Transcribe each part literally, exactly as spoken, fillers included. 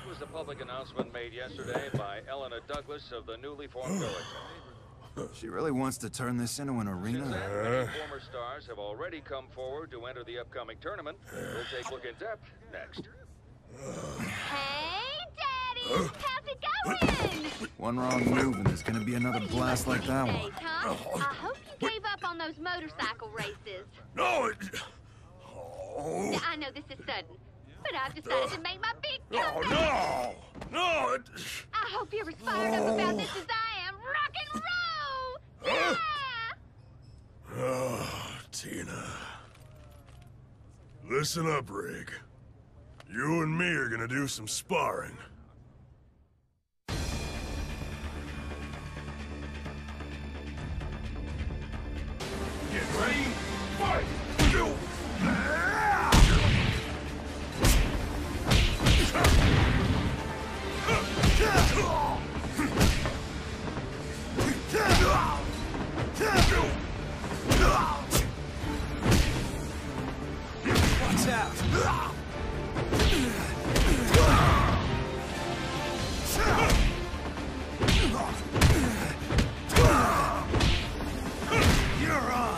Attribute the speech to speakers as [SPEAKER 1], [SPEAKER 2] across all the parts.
[SPEAKER 1] was the public announcement made yesterday by Eleanor Douglas of the newly formed Village.
[SPEAKER 2] She really wants to turn this into an arena?
[SPEAKER 1] Since then, many former stars have already come forward to enter the upcoming tournament. We'll take a look in depth next.
[SPEAKER 3] Hey, Daddy! How's it going?
[SPEAKER 2] One wrong move and there's gonna be another blast like that one.
[SPEAKER 3] Hey, Tom. I hope you gave up on those motorcycle races.
[SPEAKER 4] No, it... Oh,
[SPEAKER 3] I know this is sudden, but I've decided to make my big
[SPEAKER 4] oh
[SPEAKER 3] comeback.
[SPEAKER 4] no! No, it...
[SPEAKER 3] I hope you're as fired up about this as I am. Rock and roll!
[SPEAKER 4] Huh?
[SPEAKER 3] Yeah!
[SPEAKER 4] Oh, Tina. Listen up, Rig. You and me are gonna do some sparring. Get ready, fight!
[SPEAKER 2] Watch out! You're on!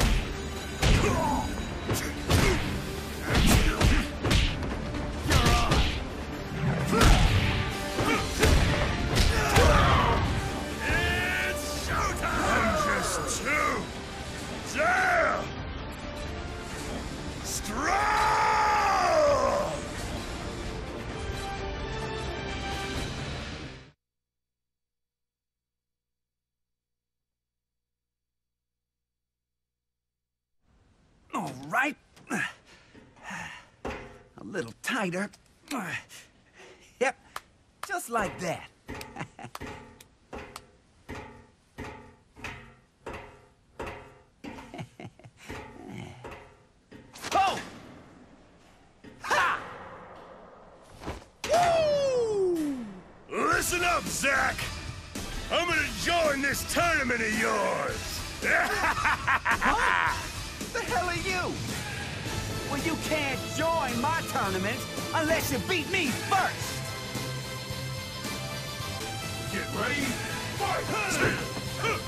[SPEAKER 4] It's showtime! I'm just too damn strong!
[SPEAKER 2] All right. A little tighter. Yep, just like that. Oh! Ha! Woo!
[SPEAKER 4] Listen up, Zack! I'm gonna join this tournament of yours!
[SPEAKER 2] Huh? The hell are you? Well, you can't join my tournament unless you beat me first!
[SPEAKER 4] Get ready, fight!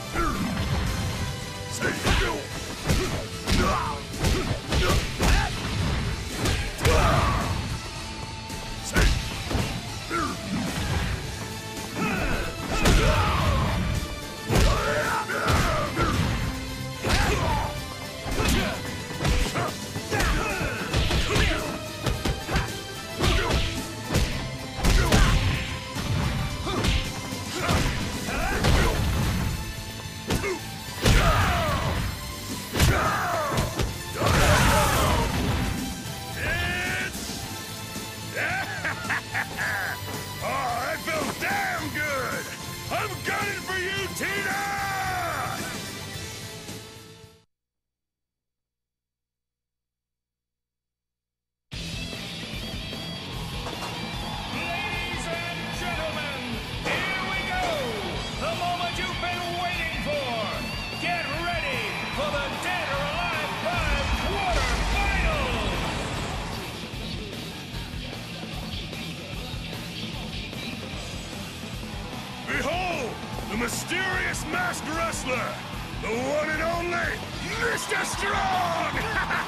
[SPEAKER 4] The mysterious masked wrestler, the one and only Mister Strong!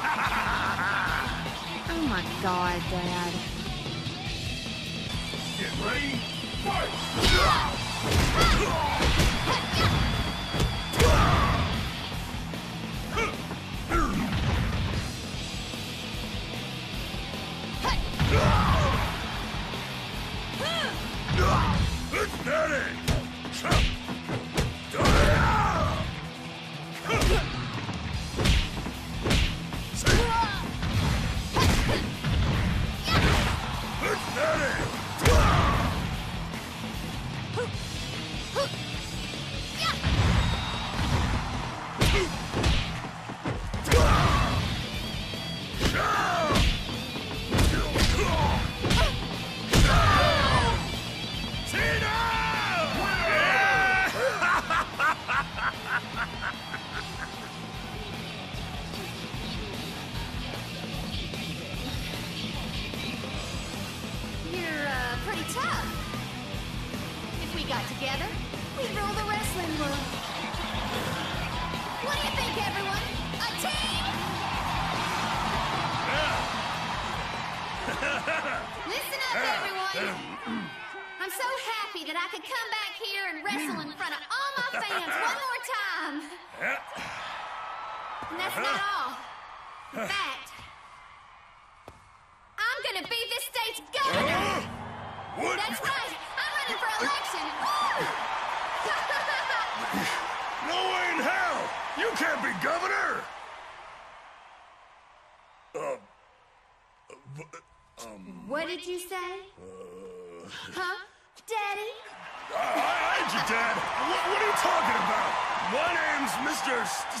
[SPEAKER 3] Oh my God, Dad.
[SPEAKER 4] Get ready, fight! It's Daddy!
[SPEAKER 3] Lloyd. I'm so happy that I could come back here and wrestle in front of all my fans one more time. And that's not all. In fact, I'm gonna be this state's governor.
[SPEAKER 4] What?
[SPEAKER 3] That's right. I'm running for election. Woo!
[SPEAKER 4] No way in hell! You can't be governor! Uh,
[SPEAKER 3] What did you say? Huh? Daddy?
[SPEAKER 4] I, I ain't your dad. What, what are you talking about? My name's Mister St-